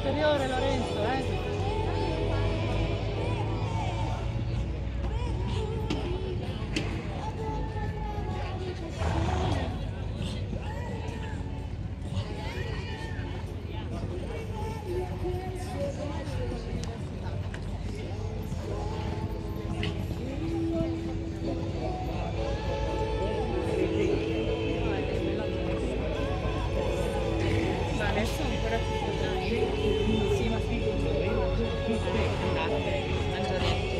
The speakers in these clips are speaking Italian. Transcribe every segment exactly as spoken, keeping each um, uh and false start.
posteriore Lorenzo, eh? Adesso ancora più grandi. Sì, ma sì, andate, hanno già detto.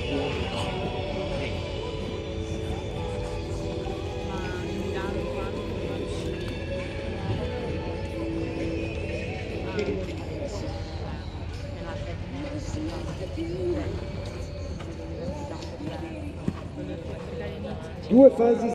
Ma in Milano quando non riuscire. Due fasi